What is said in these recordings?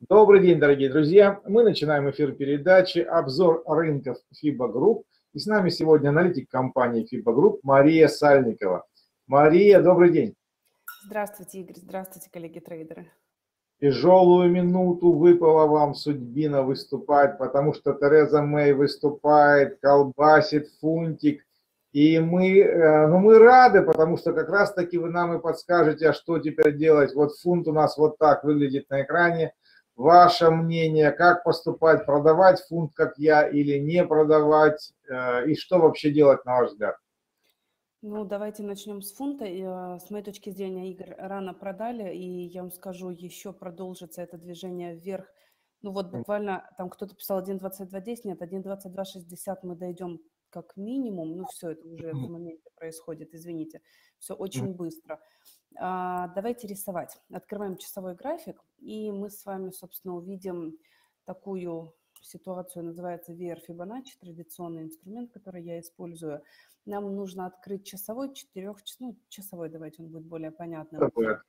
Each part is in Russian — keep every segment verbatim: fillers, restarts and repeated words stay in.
Добрый день, дорогие друзья. Мы начинаем эфир передачи «Обзор рынков фибо Групп». И с нами сегодня аналитик компании фибо Групп Мария Сальникова. Мария, добрый день. Здравствуйте, Игорь. Здравствуйте, коллеги-трейдеры. Тяжелую минуту выпала вам судьбина выступать, потому что Тереза Мэй выступает, колбасит фунтик. И мы, ну мы рады, потому что как раз-таки вы нам и подскажете, а что теперь делать. Вот фунт у нас вот так выглядит на экране. Ваше мнение, как поступать, продавать фунт, как я, или не продавать, и что вообще делать, на ваш взгляд? Ну, давайте начнем с фунта. С моей точки зрения, Игорь, рано продали, и я вам скажу, еще продолжится это движение вверх. Ну вот буквально, там кто-то писал один двадцать два десять, нет, один двадцать два шестьдесят мы дойдем как минимум. Ну все, это уже в моменте происходит, извините. Все очень быстро. А, давайте рисовать. Открываем часовой график, и мы с вами, собственно, увидим такую ситуацию, называется ви ар Fibonacci, традиционный инструмент, который я использую. Нам нужно открыть часовой, четырехчасовой, ну, часовой, давайте он будет более понятным.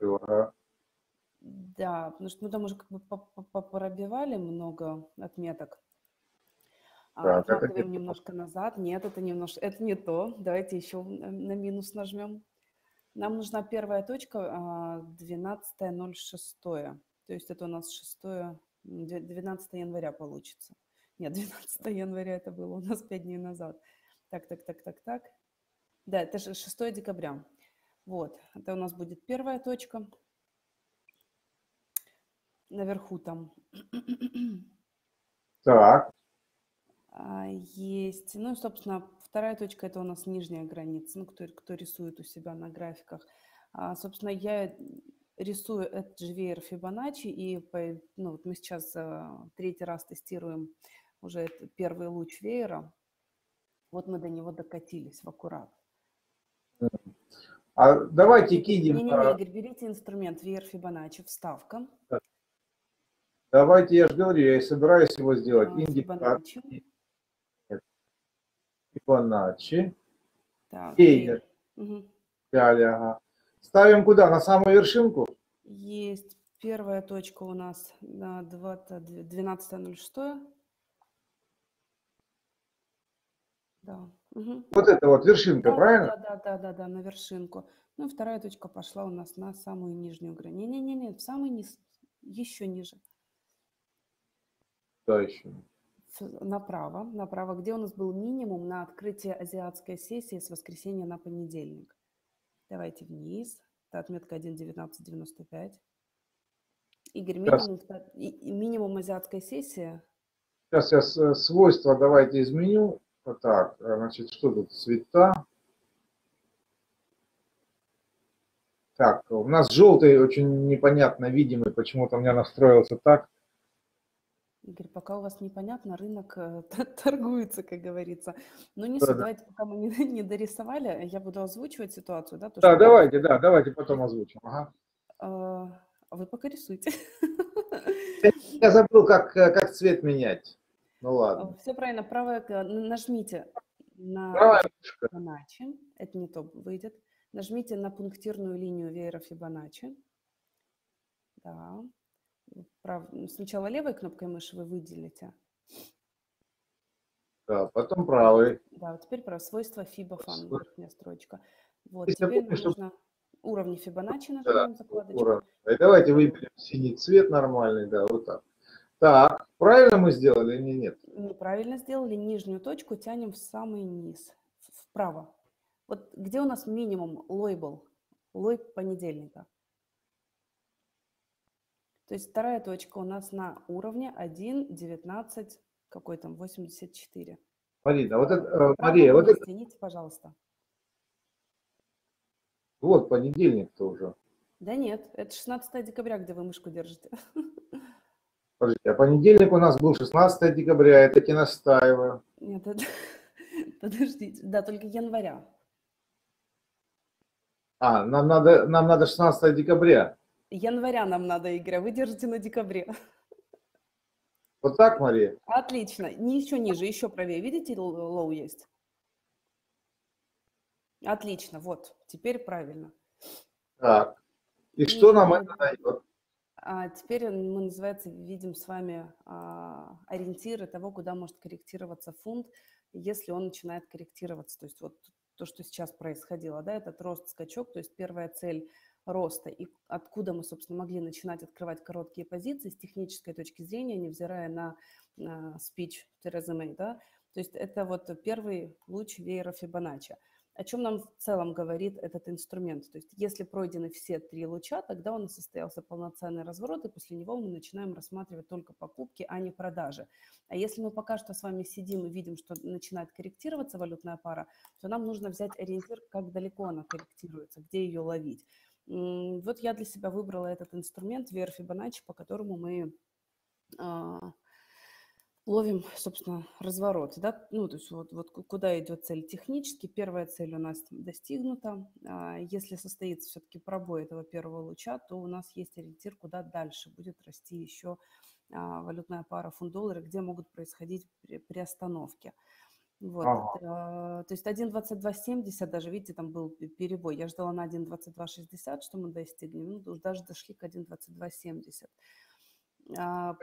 Да, потому что мы там уже как бы пробивали много отметок. А, отматываем немножко назад. Нет, это немножко, это не то. Давайте еще на минус нажмем. Нам нужна первая точка двенадцатое ноль шесть. То есть это у нас шестое, двенадцатое января получится. Нет, двенадцатое января это было у нас пять дней назад. Так, так, так, так, так. Да, это же шестое декабря. Вот, это у нас будет первая точка. Наверху там. Так. Есть. Ну, собственно, вторая точка – это у нас нижняя граница, ну, кто, кто рисует у себя на графиках. А, собственно, я рисую этот же веер Fibonacci, и по, ну, вот мы сейчас а, третий раз тестируем уже это первый луч веера. Вот мы до него докатились в аккурат. А давайте кинем... Не-не-не, Игорь, берите инструмент веер Fibonacci, вставка. Давайте, я же говорю, я и собираюсь его сделать. А, Fibonacci. Fibonacci. Так, Кейнер. Угу. Ага. Ставим куда? На самую вершинку? Есть. Первая точка у нас на двенадцатое ноль шесть. Да. Угу. Вот это вот вершинка, да, правильно? Да, да, да, да, да, на вершинку. Ну, вторая точка пошла у нас на самую нижнюю границу. Не-не-не, в самый низ, еще ниже. Да, еще. Направо, направо, где у нас был минимум на открытие азиатской сессии с воскресенья на понедельник. Давайте вниз. Это отметка один девятнадцать девяносто пять. Игорь, минимум, минимум азиатской сессии. Сейчас я свойства давайте изменю. Вот так, значит, что тут? Цвета. Так, у нас желтый очень непонятно видимый, почему-то у меня настроился так. Игорь, пока у вас непонятно, рынок торгуется, как говорится. Но не суть, да, давайте, пока мы не, не дорисовали, я буду озвучивать ситуацию. Да, то, да что давайте, да, давайте потом озвучим. Ага. А вы пока рисуйте. Я забыл, как, как цвет менять. Ну ладно. Все правильно, правое, нажмите на Fibonacci, это не то выйдет. Нажмите на пунктирную линию веера Fibonacci. Да. Прав... Сначала левой кнопкой мыши вы выделите. Да, потом правой. Да, вот теперь про свойства FiboFan, верхняя строчка. Вот, Если теперь помню, нам нужно что... уровни Fibonacci нажимаем, да, закладочку. Уровень. И давайте выберем синий цвет нормальный, да, вот так. Так, правильно мы сделали или нет? Неправильно сделали. Нижнюю точку тянем в самый низ, вправо. Вот где у нас минимум лой был? Лой понедельника. То есть вторая точка у нас на уровне один девятнадцать, какой там, восемьдесят четыре. Марина, вот это, Мария, вот это... Стяните, пожалуйста. Вот понедельник-то уже. Да нет, это шестнадцатое декабря, где вы мышку держите. Подождите, а понедельник у нас был шестнадцатое декабря, я таки настаиваю. Нет, это... подождите, да, только января. А, нам надо, нам надо шестнадцатое декабря. Января нам надо, Игорь, а вы держите на декабре. Вот так, Мария? Отлично. Не еще ниже, еще правее. Видите, лоу есть? Отлично, вот. Теперь правильно. Так. И, И что нам это дает? А теперь мы, называется, видим с вами а, ориентиры того, куда может корректироваться фунт, если он начинает корректироваться. То есть вот то, что сейчас происходило, да, этот рост, скачок, то есть первая цель роста и откуда мы, собственно, могли начинать открывать короткие позиции с технической точки зрения, невзирая на, на спич Терезы Мэй, да, то есть это вот первый луч веера Фибоначчи. О чем нам в целом говорит этот инструмент? То есть если пройдены все три луча, тогда у нас состоялся полноценный разворот, и после него мы начинаем рассматривать только покупки, а не продажи. А если мы пока что с вами сидим и видим, что начинает корректироваться валютная пара, то нам нужно взять ориентир, как далеко она корректируется, где ее ловить. Вот я для себя выбрала этот инструмент веер Фибоначчи, по которому мы ловим, собственно, разворот, да, ну, то есть вот, вот куда идет цель технически. Первая цель у нас достигнута. Если состоится все-таки пробой этого первого луча, то у нас есть ориентир, куда дальше будет расти еще валютная пара фунт-доллар, где могут происходить приостановки. Вот, Ага. то есть один двадцать два семьдесят, даже, видите, там был перебой. Я ждала на один двадцать два шестьдесят, что мы достигнем, ну, даже дошли к один двадцать два семьдесят. А,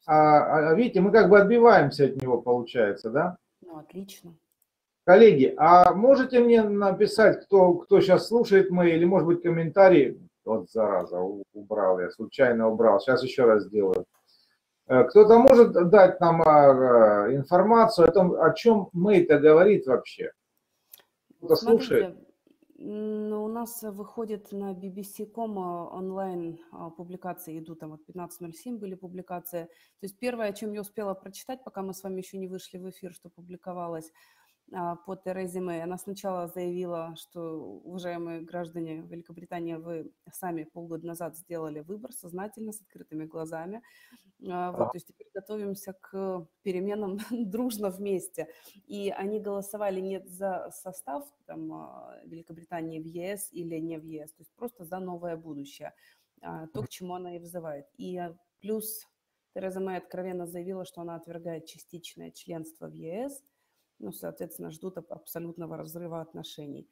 а, видите, мы как бы отбиваемся от него, получается, да? Ну, отлично. Коллеги, а можете мне написать, кто, кто сейчас слушает мои, или, может быть, комментарии? Вот, зараза, убрал я, случайно убрал. Сейчас еще раз сделаю. Кто-то может дать нам информацию о том, о чем Мэй-то говорит вообще? Кто-то слушает? Ну, у нас выходит на би би си точка ком онлайн публикации, идут там от пятнадцать ноль семь были публикации. То есть первое, о чем я успела прочитать, пока мы с вами еще не вышли в эфир, что публиковалось по Терезе Мэй. Она сначала заявила, что, уважаемые граждане Великобритании, вы сами полгода назад сделали выбор сознательно, с открытыми глазами. Вот, то есть теперь готовимся к переменам дружно вместе. И они голосовали не за состав там, Великобритании в е эс или не в е эс, то есть просто за новое будущее, то, к чему она и взывает. И плюс Тереза Мэй откровенно заявила, что она отвергает частичное членство в е эс, ну, соответственно, ждут абсолютного разрыва отношений.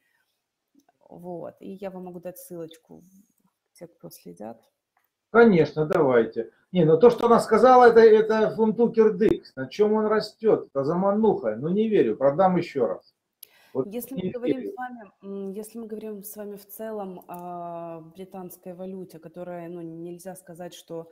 Вот, и я вам могу дать ссылочку, те, кто следят. Конечно, давайте. Не, ну то, что она сказала, это, это фунтукер-дикс. На чем он растет? Это замануха. Ну не верю, продам еще раз. Вот если, мы говорим с вами, если мы говорим с вами в целом о британской валюте, которая, ну, нельзя сказать, что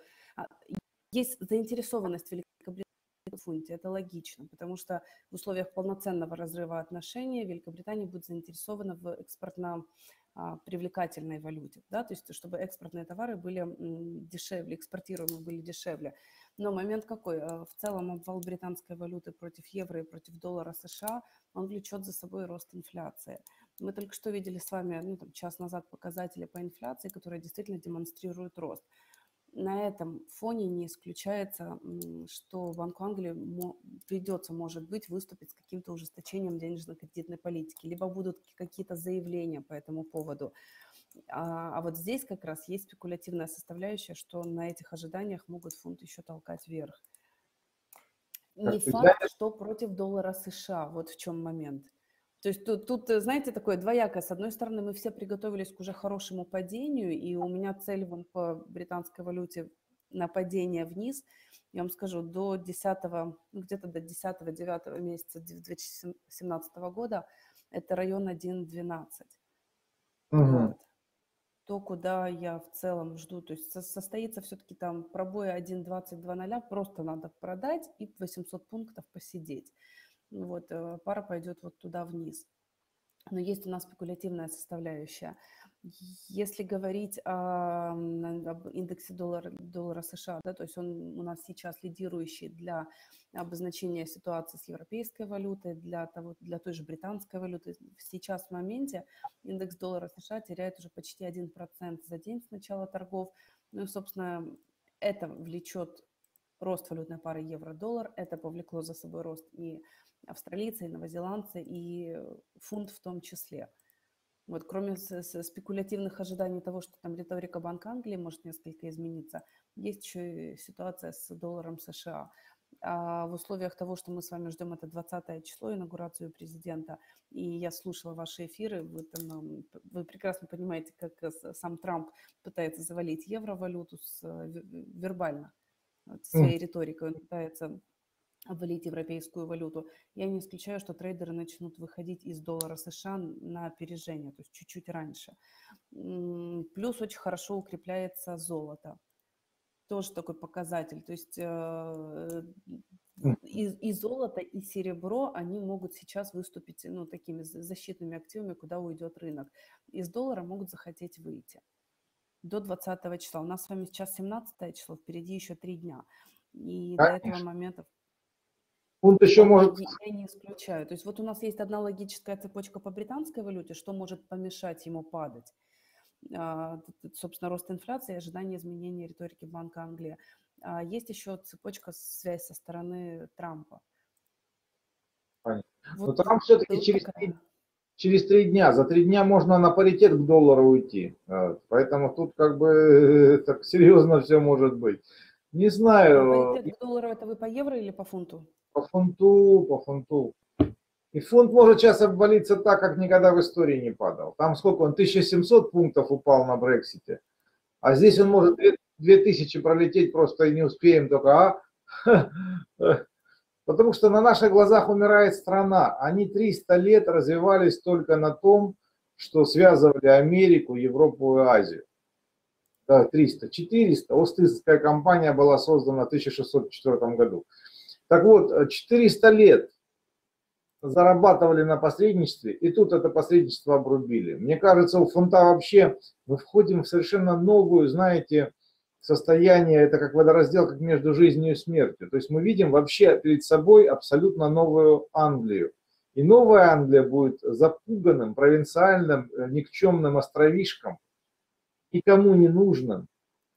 есть заинтересованность Великобритании в фунте, это логично, потому что в условиях полноценного разрыва отношений Великобритания будет заинтересована в экспортно привлекательной валюте, да, то есть чтобы экспортные товары были дешевле, экспортируемые были дешевле. Но момент какой? В целом обвал британской валюты против евро и против доллара США, он влечет за собой рост инфляции. Мы только что видели с вами, ну, там, час назад показатели по инфляции, которые действительно демонстрируют рост. На этом фоне не исключается, что Банку Англии придется, может быть, выступить с каким-то ужесточением денежно-кредитной политики, либо будут какие-то заявления по этому поводу. А, а вот здесь как раз есть спекулятивная составляющая, что на этих ожиданиях могут фунт еще толкать вверх. Не факт, что против доллара США, вот в чем момент. То есть тут, тут, знаете, такое двоякое. С одной стороны, мы все приготовились к уже хорошему падению, и у меня цель вон по британской валюте на падение вниз. Я вам скажу, до десятого, ну, где-то до десятого-девятого месяца две тысячи семнадцатого года это район один двенадцать. Угу. Вот. То, куда я в целом жду. То есть состоится все-таки там пробой один двадцать два ноль, просто надо продать и восемьсот пунктов посидеть. Вот, пара пойдет вот туда вниз. Но есть у нас спекулятивная составляющая. Если говорить о, об индексе доллара, доллара США, да, то есть он у нас сейчас лидирующий для обозначения ситуации с европейской валютой, для, того, для той же британской валюты. Сейчас в моменте индекс доллара США теряет уже почти один процент за день с начала торгов. Ну и, собственно, это влечет рост валютной пары евро-доллар, это повлекло за собой рост и австралийцы, и новозеландцы, и фунт в том числе. Вот, кроме спекулятивных ожиданий того, что там риторика Банка Англии может несколько измениться, есть еще и ситуация с долларом США. А в условиях того, что мы с вами ждем это двадцатое число, инаугурацию президента, и я слушала ваши эфиры, вы, там, вы прекрасно понимаете, как сам Трамп пытается завалить евровалюту с, вербально, своей риторикой, он пытается обвалить европейскую валюту. Я не исключаю, что трейдеры начнут выходить из доллара США на опережение, то есть чуть-чуть раньше. Плюс очень хорошо укрепляется золото. Тоже такой показатель. То есть э, и, и золото, и серебро, они могут сейчас выступить, ну, такими защитными активами, куда уйдет рынок. Из доллара могут захотеть выйти до двадцатого числа. У нас с вами сейчас семнадцатое число, впереди еще три дня. И Конечно. До этого момента... Фунт еще может... Я не исключаю. То есть вот у нас есть одна логическая цепочка по британской валюте, что может помешать ему падать. Собственно, рост инфляции и ожидание изменения риторики Банка Англии. Есть еще цепочка, связь со стороны Трампа. Понятно. Вот Но Трамп все-таки через, такая... через три дня, за три дня можно на паритет к доллару уйти. Поэтому тут как бы так серьезно все может быть. Не знаю. На паритет к доллару это вы по евро или по фунту? По фунту, по фунту. И фунт может сейчас обвалиться так, как никогда в истории не падал. Там сколько он, тысяча семьсот пунктов упал на Брексите. А здесь он может две тысячи пролететь, просто и не успеем только. А? Потому что на наших глазах умирает страна. Они триста лет развивались только на том, что связывали Америку, Европу и Азию. Да, триста, четыреста. Ост-Индская компания была создана в тысяча шестьсот четвёртом году. Так вот, четыреста лет зарабатывали на посредничестве, и тут это посредничество обрубили. Мне кажется, у фунта вообще мы входим в совершенно новую, знаете, состояние, это как водораздел, как между жизнью и смертью. То есть мы видим вообще перед собой абсолютно новую Англию. И новая Англия будет запуганным, провинциальным, никчемным островишком, никому не нужным,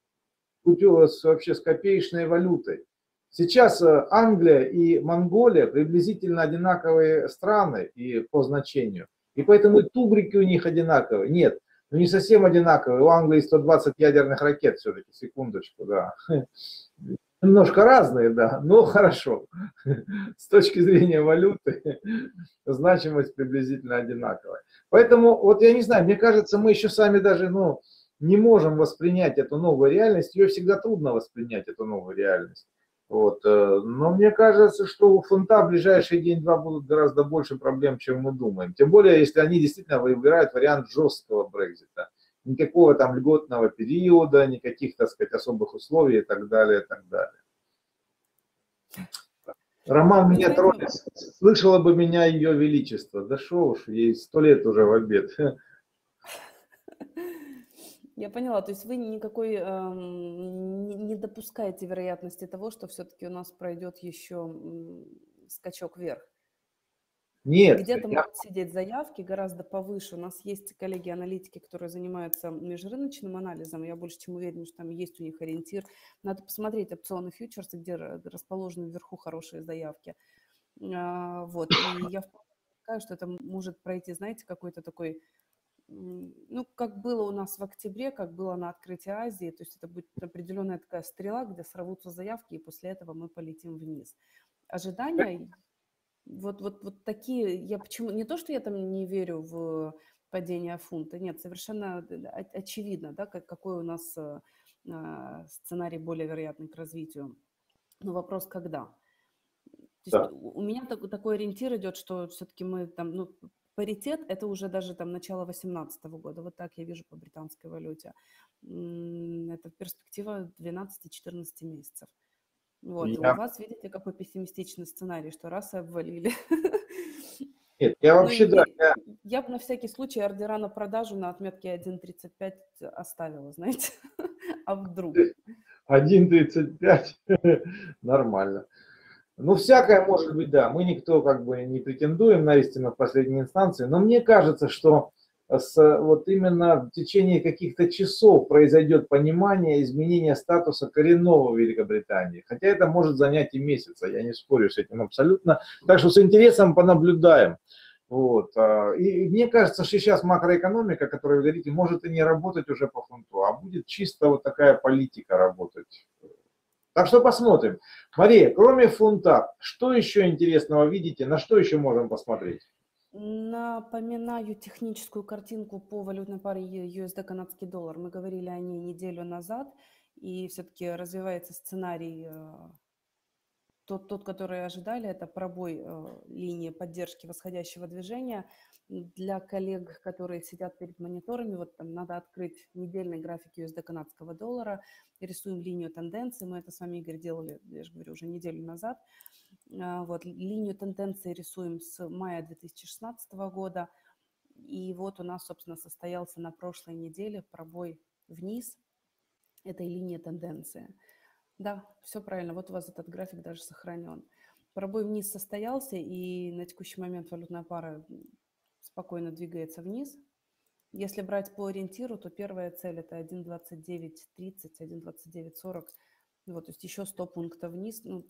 вообще с копеечной валютой. Сейчас Англия и Монголия приблизительно одинаковые страны и по значению. И поэтому и тубрики у них одинаковые. Нет, ну не совсем одинаковые. У Англии сто двадцать ядерных ракет все-таки, секундочку, да. Немножко разные, да, но хорошо. С точки зрения валюты значимость приблизительно одинаковая. Поэтому, вот я не знаю, мне кажется, мы еще сами даже, ну, не можем воспринять эту новую реальность. Ее всегда трудно воспринять, эту новую реальность. Вот. Но мне кажется, что у фунта в ближайшие день-два будут гораздо больше проблем, чем мы думаем. Тем более, если они действительно выбирают вариант жесткого Брексита. Никакого там льготного периода, никаких, так сказать, особых условий и так далее, и так далее. Роман меня троллит. Слышала бы меня Ее Величество. Да шо уж, ей сто лет уже в обед. Я поняла, то есть вы никакой э, не, не допускаете вероятности того, что все-таки у нас пройдет еще скачок вверх? Нет. Где-то я... могут сидеть заявки гораздо повыше. У нас есть коллеги-аналитики, которые занимаются межрыночным анализом. Я больше чем уверена, что там есть у них ориентир. Надо посмотреть опционы фьючерсы, где расположены вверху хорошие заявки. А, вот. И я полагаю, что это может пройти, знаете, какой-то такой... Ну, как было у нас в октябре, как было на открытии Азии, то есть это будет определенная такая стрела, где сорвутся заявки, и после этого мы полетим вниз. Ожидания, вот, вот, вот такие, я почему, не то, что я там не верю в падение фунта, нет, совершенно очевидно, да, как, какой у нас а, сценарий более вероятный к развитию, но вопрос когда. То Да. есть у меня так, такой ориентир идет, что все-таки мы там, ну, паритет – это уже даже там начало две тысячи восемнадцатого года. Вот так я вижу по британской валюте. Это перспектива двенадцати-четырнадцати месяцев. Вот. Я... У вас, видите, какой пессимистичный сценарий, что раз и обвалили. Нет, я вообще, ну, да. Я, я бы на всякий случай ордера на продажу на отметке один тридцать пять оставила, знаете. А вдруг? один тридцать пять нормально. Ну, всякое может быть, да. Мы никто как бы не претендуем на истину в последней инстанции, но мне кажется, что с, вот именно в течение каких-то часов произойдет понимание изменения статуса коренного Великобритании. Хотя это может занять и месяца, я не спорю с этим абсолютно. Так что с интересом понаблюдаем. Вот. И мне кажется, что сейчас макроэкономика, о которой вы говорите, может и не работать уже по фунту, а будет чисто вот такая политика работать. Так что посмотрим. Мария, кроме фунта, что еще интересного видите? На что еще можем посмотреть? Напоминаю техническую картинку по валютной паре ю эс ди канадский доллар. Мы говорили о ней неделю назад, и все-таки развивается сценарий, э, тот, тот, который ожидали, это пробой э, линии поддержки восходящего движения. Для коллег, которые сидят перед мониторами, вот там надо открыть недельный график ю эс ди канадского доллара, рисуем линию тенденции. Мы это с вами, Игорь, делали, я же говорю, уже неделю назад. А, Вот, линию тенденции рисуем с мая две тысячи шестнадцатого года. И вот у нас, собственно, состоялся на прошлой неделе пробой вниз этой линии тенденции. Да, все правильно. Вот у вас этот график даже сохранен. Пробой вниз состоялся, и на текущий момент валютная пара спокойно двигается вниз. Если брать по ориентиру, то первая цель это один двадцать девять тридцать, один двадцать девять сорок. Вот, то есть еще сто пунктов вниз. Ну,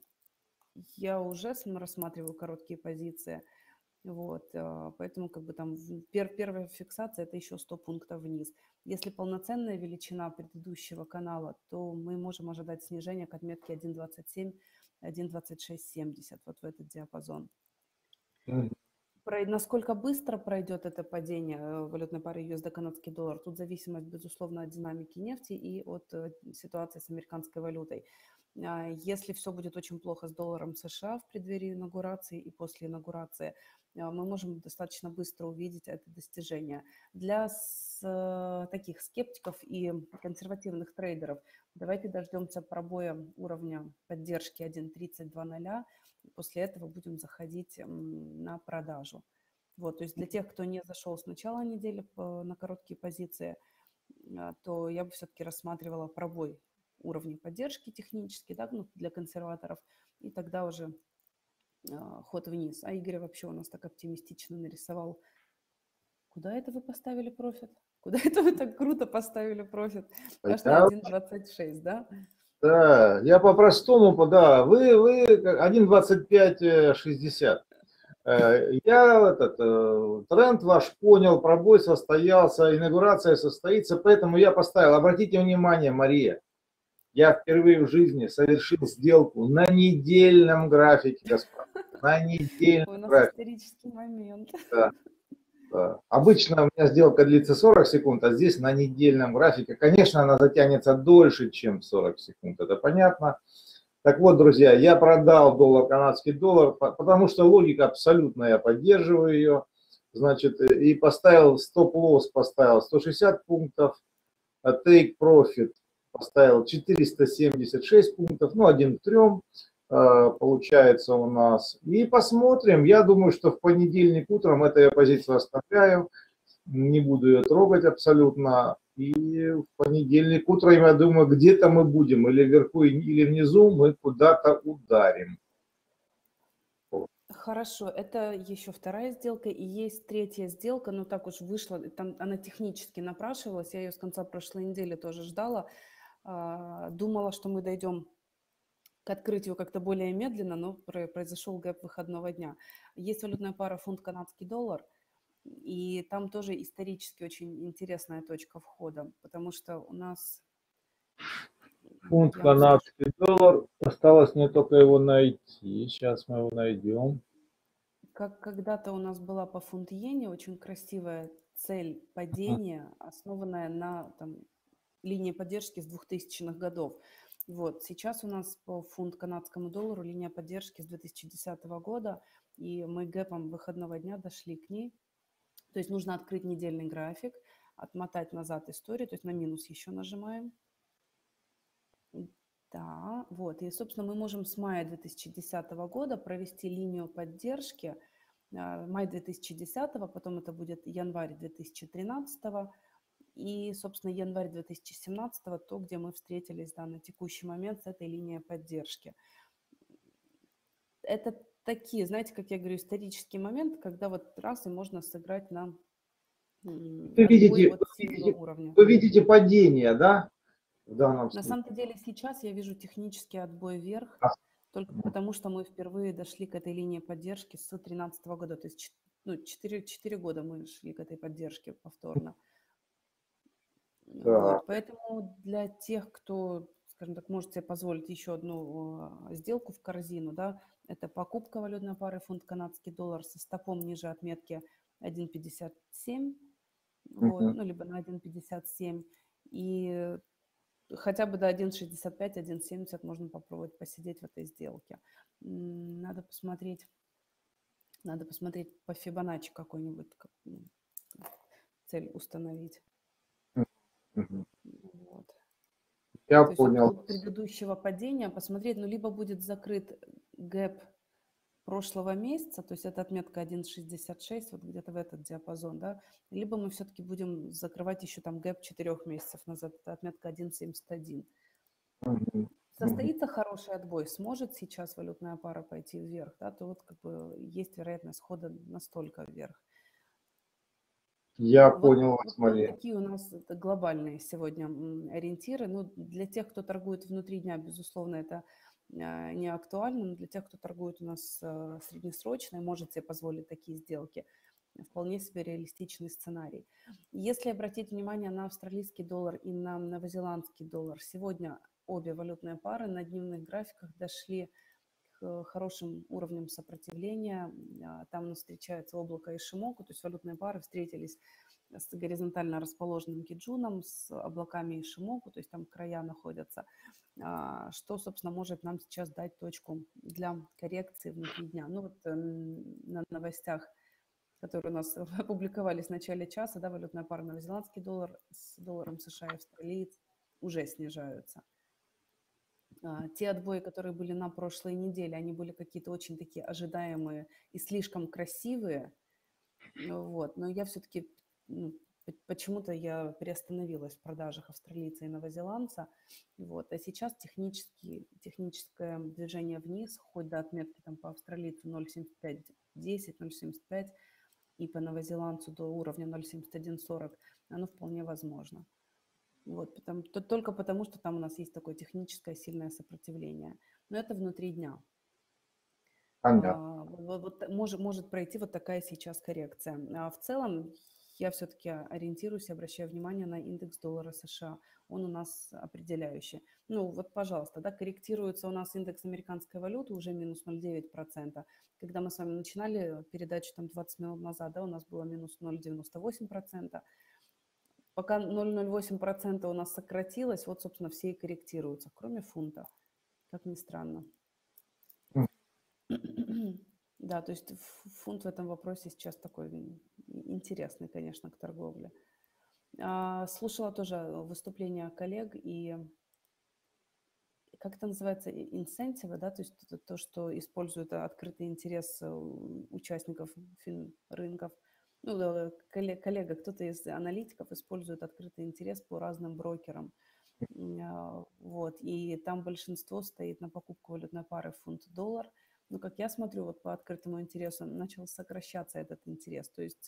я уже рассматриваю короткие позиции. Вот, а, поэтому как бы там в- пер- первая фиксация это еще сто пунктов вниз. Если полноценная величина предыдущего канала, то мы можем ожидать снижения к отметке один двадцать семь, один двадцать шесть семьдесят, вот в этот диапазон. Мгм. Про- Насколько быстро пройдет это падение э, валютной пары ю эс ди канадский доллар, тут зависимость, безусловно, от динамики нефти и от э, ситуации с американской валютой. А, Если все будет очень плохо с долларом США в преддверии инаугурации и после инаугурации, а, мы можем достаточно быстро увидеть это достижение. Для с- э, таких скептиков и консервативных трейдеров давайте дождемся пробоя уровня поддержки один тридцать два ноль. После этого будем заходить м, на продажу. Вот, то есть для тех, кто не зашел с начала недели по- на короткие позиции, а, то я бы все-таки рассматривала пробой уровней поддержки технически, да, ну, для консерваторов, и тогда уже а, ход вниз. А Игорь вообще у нас так оптимистично нарисовал. Куда это вы поставили профит? Куда это вы так круто поставили профит? Аж на Я, один двадцать шесть, да? да, я по-простому, по- да, вы, вы один двадцать пять шестьдесят. Э, Я этот э, тренд ваш понял, пробой состоялся, инаугурация состоится, поэтому я поставил. Обратите внимание, Мария, я впервые в жизни совершил сделку на недельном графике, господа, на недельном Ой, у нас графике. исторический момент. Да, да. Обычно у меня сделка длится сорок секунд, а здесь на недельном графике. Конечно, она затянется дольше, чем сорок секунд, это понятно. Так вот, друзья, я продал доллар, канадский доллар, по- потому что логика абсолютно, я поддерживаю ее. Значит, э, и поставил стоп-лосс, поставил сто шестьдесят пунктов, а take profit поставил четыреста семьдесят шесть пунктов, ну, один к трем получается у нас. И посмотрим, я думаю, что в понедельник утром эту я позицию оставляю, не буду ее трогать абсолютно. И в понедельник утром, я думаю, где-то мы будем, или вверху, или внизу, мы куда-то ударим. Хорошо, это еще вторая сделка, и есть третья сделка, но так уж вышло, там она технически напрашивалась, я ее с конца прошлой недели тоже ждала, а, думала, что мы дойдем к открытию как-то более медленно, но про- произошел гэп выходного дня. Есть валютная пара фунт канадский доллар, и там тоже исторически очень интересная точка входа, потому что у нас, Фунт я вам скажу, канадский доллар, осталось мне только его найти, сейчас мы его найдем. как когда-то у нас была по фунт-иене очень красивая цель падения, основанная на там, линии поддержки с двухтысячных годов. Вот. Сейчас у нас по фунт канадскому доллару линия поддержки с две тысячи десятого года, и мы гэпом выходного дня дошли к ней. То есть нужно открыть недельный график, отмотать назад историю, то есть на минус еще нажимаем. Да, вот. И, собственно, мы можем с мая две тысячи десятого года провести линию поддержки. а, Май две тысячи десятого, потом это будет январь две тысячи тринадцатого и, собственно, январь две тысячи семнадцатого, то, где мы встретились, да, на текущий момент с этой линией поддержки. Это такие, знаете, как я говорю, исторический момент, когда вот раз и можно сыграть на м, Вы отбой видите, вы от синего видите, уровня. вы видите падение, да, в данном На случае? самом-то деле сейчас я вижу технический отбой вверх, А, только потому что мы впервые дошли к этой линии поддержки с две тысячи тринадцатого года. То есть чет- ну, четыре, четыре года мы шли к этой поддержке повторно. так, Вот, поэтому для тех, кто, скажем так, может себе позволить еще одну э, сделку в корзину, да, это покупка валютной пары фунт канадский доллар со стопом ниже отметки один пятьдесят семь, вот, Мгм. ну, либо на один пятьдесят семь, и хотя бы до один шестьдесят пять, один семьдесят можно попробовать посидеть в этой сделке. М, Надо посмотреть, надо посмотреть по Фибоначчи какой-нибудь как, ну, цель установить. Мгм. Вот. Я То есть от, понял. от предыдущего падения посмотреть, ну, либо будет закрыт гэп прошлого месяца, то есть это отметка один шестьдесят шесть, вот где-то в этот диапазон, да, либо мы все-таки будем закрывать еще там гэп четырех месяцев назад, это отметка один семьдесят один. Мгм. Мгм. Состоится хороший отбой, сможет сейчас валютная пара пойти вверх, да, то вот как бы есть вероятность хода настолько вверх. Я Вот, понял вот, вас, вот Мария. такие у нас это глобальные сегодня м, ориентиры. Ну, для тех, кто торгует внутри дня, безусловно, это а, не актуально, но для тех, кто торгует у нас а, среднесрочно и может себе позволить такие сделки, вполне себе реалистичный сценарий. Если обратить внимание на австралийский доллар и на новозеландский доллар, сегодня обе валютные пары на дневных графиках дошли к хорошим уровням сопротивления. А, Там у нас встречается облако Ишимоку, то есть валютные пары встретились с горизонтально расположенным Киджуном, с облаками Ишимоку, то есть там края находятся, а, что, собственно, может нам сейчас дать точку для коррекции внутри дня. Ну вот эм, на новостях, которые у нас опубликовались в начале часа, да, валютная пара новозеландский доллар с долларом США и австралиец уже снижаются. А, Те отбои, которые были на прошлой неделе, они были какие-то очень такие ожидаемые и слишком красивые. Ну вот. Но я все-таки, почему-то я приостановилась в продажах австралийца и новозеландца. Вот. А сейчас технически, техническое движение вниз, хоть до отметки там, по австралийцу ноль семьдесят пять десять, ноль семьдесят пять и по новозеландцу до уровня ноль семьдесят один сорок, оно вполне возможно. Вот, потому, то, только потому, что там у нас есть такое техническое сильное сопротивление. Но это внутри дня. Понятно. А, вот, вот может, может пройти вот такая сейчас коррекция. А в целом я все-таки ориентируюсь и обращаю внимание на индекс доллара США. Он у нас определяющий. Ну вот, пожалуйста, да, корректируется у нас индекс американской валюты уже минус ноль целых девять десятых процента. Когда мы с вами начинали передачу там двадцать минут назад, да, у нас было минус ноль целых девяносто восемь сотых процента. Пока ноль целых ноль восемь десятых процента у нас сократилось, вот, собственно, все и корректируются, кроме фунта, как ни странно. Да, то есть фунт в этом вопросе сейчас такой интересный, конечно, к торговле. А, Слушала тоже выступления коллег, и как это называется, инсентивы, да, то есть то, то, что использует открытый интерес участников финрынков. Ну, да, коллега, кто-то из аналитиков использует открытый интерес по разным брокерам. Вот, и там большинство стоит на покупку валютной пары фунт-доллар. Но, как я смотрю, вот по открытому интересу начал сокращаться этот интерес. То есть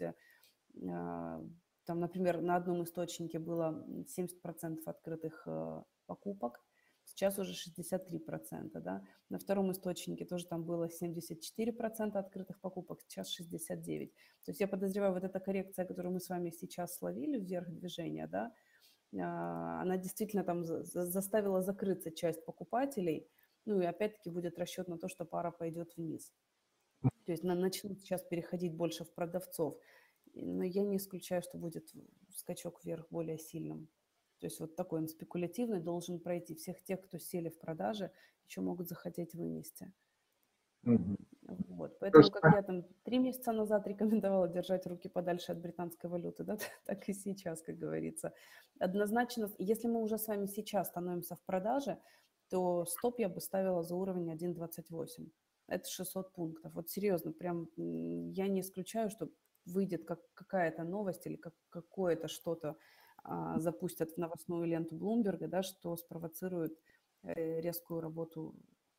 там, например, на одном источнике было семьдесят процентов открытых покупок, сейчас уже шестьдесят три процента, да. На втором источнике тоже там было семьдесят четыре процента открытых покупок, сейчас шестьдесят девять процентов. То есть я подозреваю, вот эта коррекция, которую мы с вами сейчас словили вверх движения, да, она действительно там заставила закрыться часть покупателей, ну и опять-таки будет расчет на то, что пара пойдет вниз. То есть начнут сейчас переходить больше в продавцов, но я не исключаю, что будет скачок вверх более сильным. То есть вот такой он спекулятивный должен пройти. Всех тех, кто сели в продаже, еще могут захотеть вынести. Мгм. Вот. Поэтому, как я там три месяца назад рекомендовала держать руки подальше от британской валюты, да, так и сейчас, как говорится. Однозначно, если мы уже с вами сейчас становимся в продаже, то стоп я бы ставила за уровень один двадцать восемь. Это шестьсот пунктов. Вот серьезно, прям я не исключаю, что выйдет как какая-то новость или как какое-то что-то а, запустят в новостную ленту Блумберга, да, что спровоцирует э, резкую работу,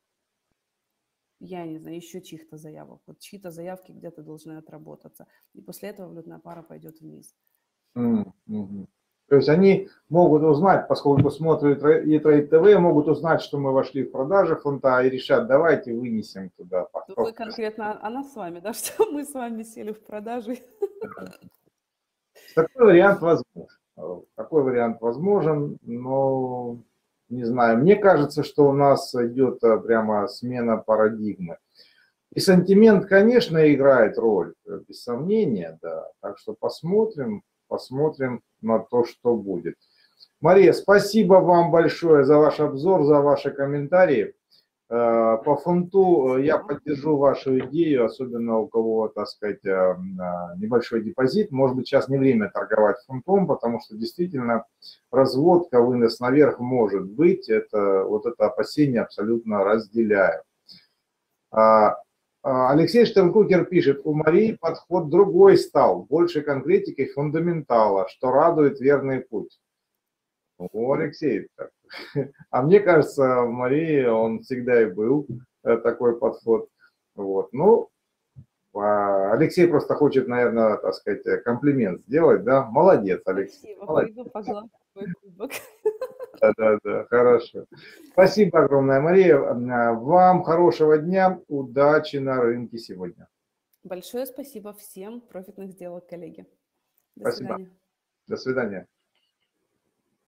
я не знаю, еще чьих-то заявок. Вот чьи-то заявки где-то должны отработаться. И после этого валютная пара пойдет вниз. Mm-hmm. То есть они могут узнать, поскольку смотрят E-Trade ти ви, могут узнать, что мы вошли в продажи фунта и решат, давайте вынесем туда. Вы конкретно, она с вами, да, что мы с вами сели в продажи? Такой вариант возможен. Такой вариант возможен, но не знаю, мне кажется, что у нас идет а, прямо смена парадигмы. И сантимент, конечно, играет роль, э, без сомнения, да. Так что посмотрим, посмотрим на то, что будет. Мария, спасибо вам большое за ваш обзор, за ваши комментарии. Э, По фунту э, я поддержу вашу идею, особенно у кого, так сказать, э, э, небольшой депозит. Может быть, сейчас не время торговать фунтом, потому что действительно разводка, вынос наверх может быть. Это, вот это опасение абсолютно разделяю. А, а, Алексей Штернкукер пишет, у Марии подход другой стал, больше конкретики фундаментала, что радует верный путь. О, Алексей, так. А мне кажется, в Марии он всегда и был э, такой подход. Вот. Ну, а, Алексей просто хочет, наверное, так сказать, э, комплимент сделать, да? Молодец, Алексей. Спасибо, Молодец. пойду погладь твой кубок. Да, да, да, хорошо. Спасибо огромное, Мария. А, Вам хорошего дня, удачи на рынке сегодня. Большое спасибо всем. Профитных сделок, коллеги. До Спасибо. свидания. До свидания.